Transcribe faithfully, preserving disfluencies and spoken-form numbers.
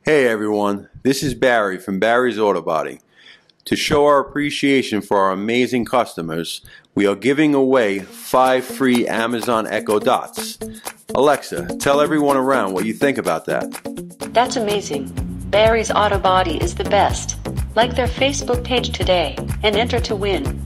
Hey everyone, this is Barry from Barry's Auto Body. To show our appreciation for our amazing customers, we are giving away five free Amazon Echo Dots. Alexa, tell everyone around what you think about that. That's amazing. Barry's Auto Body is the best. Like their Facebook page today and enter to win.